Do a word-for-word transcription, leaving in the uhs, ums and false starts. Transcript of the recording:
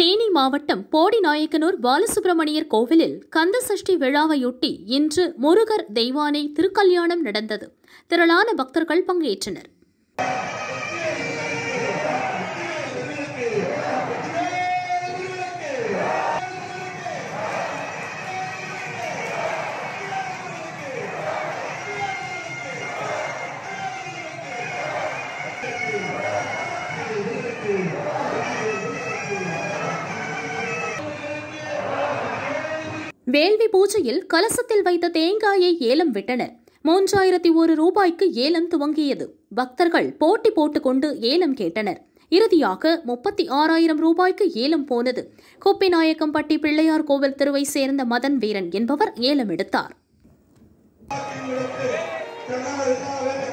தேனி மாவட்டம் போடிநாயக்கனூர் பாலசுப்பிரமணியர் கோவிலில் கந்த சஷ்டி விழாவையொட்டி இன்று முருகர் தெய்வானை திருக்கல்யாணம் நடந்தது. திரளான பக்தர்கள் பங்கேற்றனர். வேள்வி பூஜையில் கலசத்தில் வைத்த தேங்காயை ஏலம் விட்டனர். மூன்றாயிரத்தி ஒரு ரூபாய்க்கு ஏலம் துவங்கியது. பக்தர்கள் போட்டி போட்டுக்கொண்டு ஏலம் கேட்டனர். இறுதியாக முப்பத்தி ஆறாயிரம் ரூபாய்க்கு ஏலம் போனது. கோப்பிநாயக்கம்பட்டி பிள்ளையார் கோவில் தெருவை சேர்ந்த மதன் வீரன் என்பவர் ஏலம் எடுத்தார்.